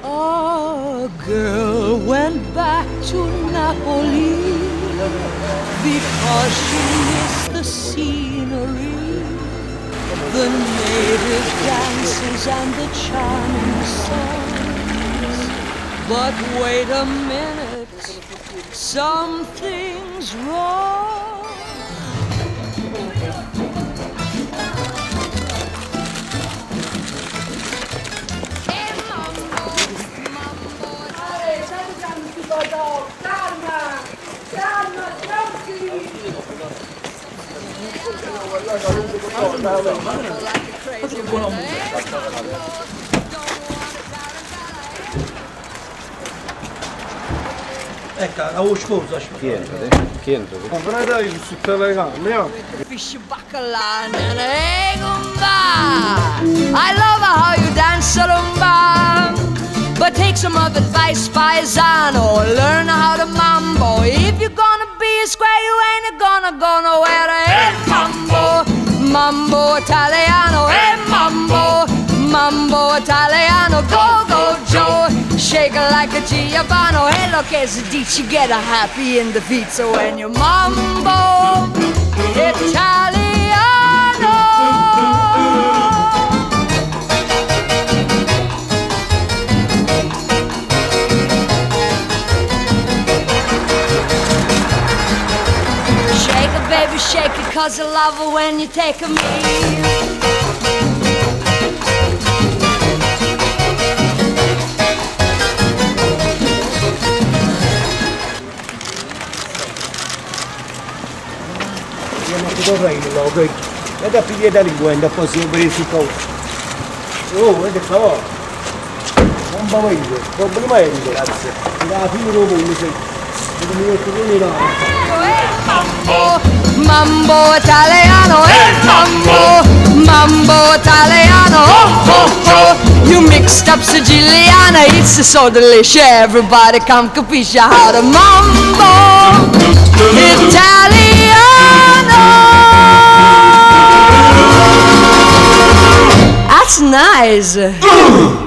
A girl went back to Napoli because she missed the scenery, the native dances and the charming songs. But wait a minute, something's wrong. Ecco, la voce cosa? Chi entra? Comprate il supermercato, Fish bacala and I love how you dance rumba, but take some of advice, paisano. Learn how to mambo. If you're gonna be a square, you ain't gonna go nowhere. Hey, mambo, mambo italiano. Hey, mambo, mambo italiano. Go, go, Joe. Shake it like a Giovanni. Hey, look, as a dici, get a happy in the feet. So when you mambo italiano. Shake it, baby, shake it, 'cause I love it when you take a me. Ok. E da pigliare da linguenda, poi si verifica. Oh, vedete qua. Non va bene, il problema è grazie. La fine non vuole sei. Non mi metto bene là. Mambo, mambo italiano, mambo, mambo italiano. Oh, oh, oh. You mixed up Siciliana, it's so delicious. Everybody come capisce how to mambo italiano. That's nice.